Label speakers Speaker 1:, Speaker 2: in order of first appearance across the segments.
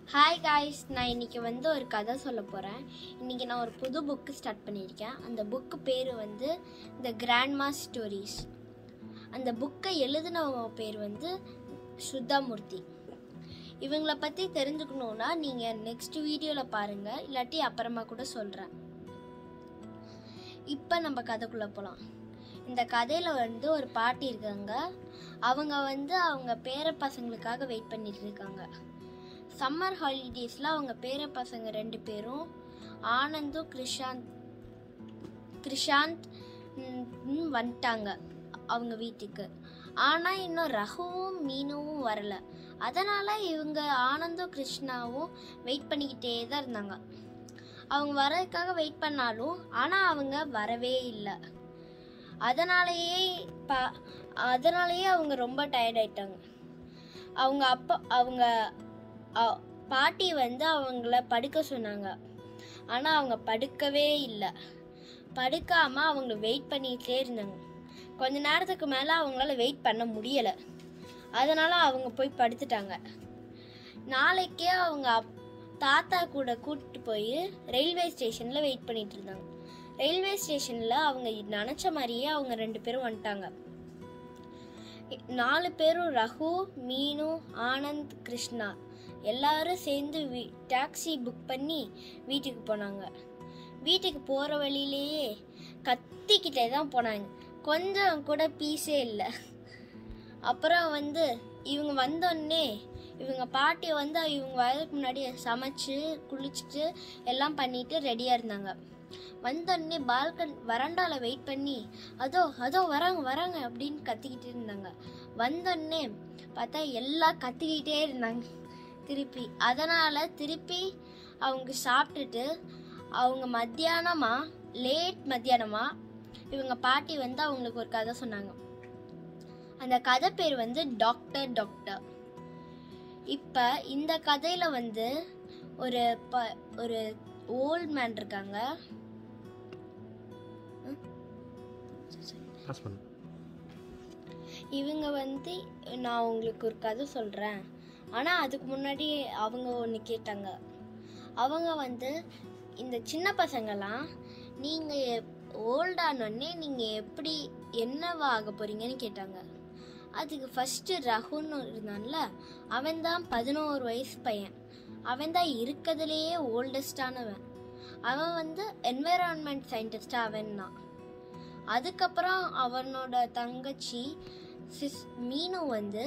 Speaker 1: Hi guys, நான் இன்றைக்கி ஒரு கதை சொல்ல போகிறேன். இன்றைக்கி நான் ஒரு புது புக்கு ஸ்டார்ட் பண்ணியிருக்கேன். அந்த புக்கு பேர் த கிராண்ட்மா ஸ்டோரிஸ். அந்த புக்கை எழுதினவங்க பேர் சுதா மூர்த்தி. இவங்கள பற்றி தெரிஞ்சுக்கணுன்னா நீங்கள் நெக்ஸ்ட் வீடியோவில் பாருங்கள், இல்லாட்டி அப்புறமா கூட சொல்கிறேன். இப்போ நம்ம கதைக்குள்ளே போகலாம். இந்த கதையில் ஒரு பாட்டி இருக்காங்க. அவங்க அவங்க பேர பசங்களுக்காக வெயிட் பண்ணிட்டு இருக்காங்க. சம்மர் ஹாலிடேஸில் அவங்க பேர பசங்க 2 பேரும் ஆனந்தும் கிருஷாந்த் வந்துட்டாங்க அவங்க வீட்டுக்கு. ஆனால் இன்னும் ரகுவும் மீனுவும் வரலை. அதனால் இவங்க ஆனந்தும் கிருஷ்ணாவும் வெயிட் பண்ணிக்கிட்டே தான் இருந்தாங்க. அவங்க வரதுக்காக வெயிட் பண்ணாலும் ஆனால் அவங்க வரவே இல்லை. அதனாலேயே அவங்க ரொம்ப டயர்ட் ஆயிட்டாங்க. அவங்க பாட்டி அவங்கள படுக்க சொன்னாங்க. ஆனால் அவங்க படுக்கவே இல்லை. படுக்காமல் அவங்கள வெயிட் பண்ணிகிட்டே இருந்தாங்க. கொஞ்ச நேரத்துக்கு மேலே அவங்களால வெயிட் பண்ண முடியலை. அதனால் அவங்க போய் படுத்துட்டாங்க. நாளைக்கே அவங்க தாத்தா கூட கூப்பிட்டு போய் ரயில்வே ஸ்டேஷனில் வெயிட் பண்ணிட்டு இருந்தாங்க. ரயில்வே ஸ்டேஷனில் அவங்க நினச்ச மாதிரியே அவங்க 2 பேரும் வந்துட்டாங்க. 4 பேரும் ரகு, மீனு, ஆனந்த், கிருஷ்ணா எல்லாரும் சேர்ந்து டாக்ஸி புக் பண்ணி வீட்டுக்கு போனாங்க. வீட்டுக்கு போகிற வழியிலேயே கத்திக்கிட்டே தான் போனாங்க. கொஞ்சம் கூட பீஸே இல்லை. அப்புறம் இவங்க வந்தோடனே இவங்க பாட்டி இவங்க வரதுக்கு முன்னாடி சமைச்சு குளிச்சுட்டு எல்லாம் பண்ணிட்டு ரெடியாக இருந்தாங்க. வந்தோடனே வராண்டாவில் வெயிட் பண்ணி அதோ வராங்க அப்படின்னு கத்திக்கிட்டே இருந்தாங்க. வந்தோடனே பார்த்தா எல்லாம் கத்திக்கிட்டே இருந்தாங்க திருப்பி. அதனால் திருப்பி அவங்க சாப்பிட்டுட்டு அவங்க லேட் மத்தியானமா இவங்க பாட்டி அவங்களுக்கு ஒரு கதை சொன்னாங்க. அந்த கதை பேர் டாக்டர். இப்போ இந்த கதையில் ஒரு ஓல்ட் மேன் இருக்காங்க. இவங்க நான் உங்களுக்கு ஒரு கதை சொல்கிறேன். ஆனால் அதுக்கு முன்னாடி அவங்க ஒன்று கேட்டாங்க. அவங்க இந்த சின்ன பசங்கள்லாம் நீங்கள் ஓல்டானோடனே நீங்கள் எப்படி என்னவா ஆக போகிறீங்கன்னு கேட்டாங்க. அதுக்கு ஃபஸ்ட்டு ரகுன்னு இருந்தான்ல, அவன் தான் 11 வயசு பையன். அவன் தான் இருக்கிறதுலேயே ஓல்டஸ்டானவன். அவன் என்வைரான்மெண்ட் சயின்டிஸ்டாக அவன் தான். அதுக்கப்புறம் அவனோட தங்கச்சி மீனு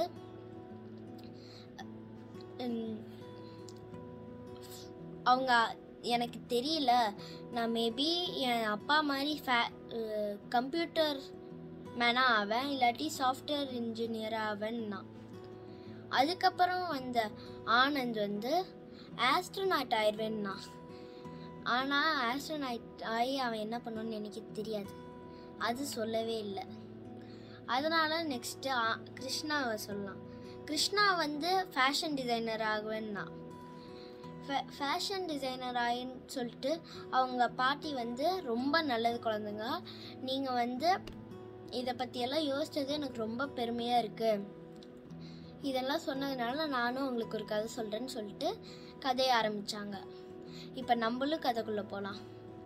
Speaker 1: அவங்க எனக்கு தெரியல, நான் மேபி என் அப்பா மாதிரி கம்ப்யூட்டர் மேனாக ஆவேன், இல்லாட்டி சாஃப்ட்வேர் இன்ஜினியராக ஆவேன்னா. அதுக்கப்புறம் ஆனந்த் ஆஸ்ட்ரோநாட் ஆயிடுவேன்னா. ஆனால் ஆஸ்ட்ரோநாட் ஆகி அவன் என்ன பண்ணுவான்னு எனக்கு தெரியாது, அது சொல்லவே இல்லை. அதனால் நெக்ஸ்ட்டு கிருஷ்ணாவை சொல்லலாம். கிருஷ்ணா ஃபேஷன் டிசைனர் ஆகுவேன்னா. ஃபேஷன் டிசைனர் ஆகின்னு சொல்லிட்டு அவங்க பாட்டி ரொம்ப நல்லது குழந்தைங்க, நீங்கள் இதை பற்றியெல்லாம் யோசித்தது எனக்கு ரொம்ப பெருமையாக இருக்குது. இதெல்லாம் சொன்னதுனால நானும் உங்களுக்கு ஒரு கதை சொல்கிறேன்னு சொல்லிட்டு கதையை ஆரம்பித்தாங்க. இப்போ நம்மளும் கதைக்குள்ளே போகலாம்.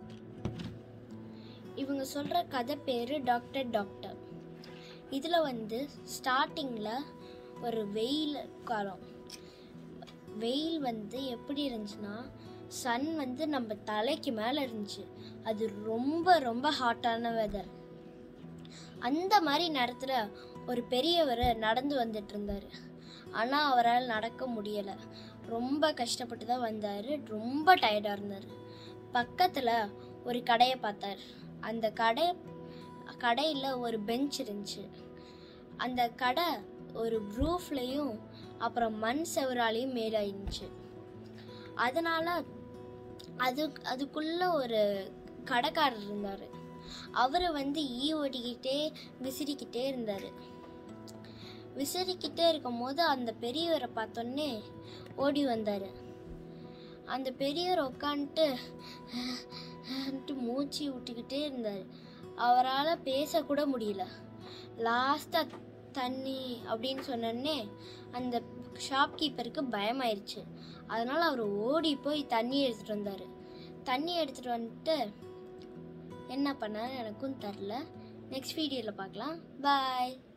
Speaker 1: இவங்க சொல்கிற கதை பேர் டாக்டர். இதில் ஸ்டார்டிங்கில் ஒரு வெயில் காலம். வெயில் எப்படி இருந்துச்சுன்னா, சன் நம்ம தலைக்கு மேலே இருந்துச்சு. அது ரொம்ப ரொம்ப ஹாட்டான வெதர். அந்த மாதிரி நேரத்தில் ஒரு பெரியவர் நடந்து வந்துட்டு இருந்தார். ஆனால் அவரால் நடக்க முடியலை. ரொம்ப கஷ்டப்பட்டு தான் வந்தார். ரொம்ப டயர்டாக இருந்தார். பக்கத்தில் ஒரு கடையை பார்த்தார். அந்த கடையில் ஒரு பெஞ்ச் இருந்துச்சு. அந்த கடை ஒரு ரூஃப்லேயும் அப்புறம் மண் செவராலையும் மேலே இருந்துச்சு. அதனால் அதுக்குள்ளே ஒரு கடைக்காரர் இருந்தார். அவர் ஓட்டிக்கிட்டே விசிறிக்கிட்டே இருந்தார். விசிறிக்கிட்டே இருக்கும் போது அந்த பெரியவரை பார்த்தோன்னே ஓடி வந்தார். அந்த பெரியவர் உட்காந்துட்டு மூச்சு விட்டுக்கிட்டே இருந்தார். அவரால் பேசக்கூட முடியல. லாஸ்ட்டாக தண்ணி அப்படின்னு சொன்னோடனே அந்த ஷாப்கீப்பருக்கு பயமாயிருச்சு. அதனால் அவர் ஓடி போய் தண்ணி எடுத்துகிட்டு வந்தார். தண்ணி எடுத்துகிட்டு வந்துட்டு என்ன பண்ணார் எனக்கும் தெரில. நெக்ஸ்ட் வீடியோவில் பார்க்கலாம். பாய்.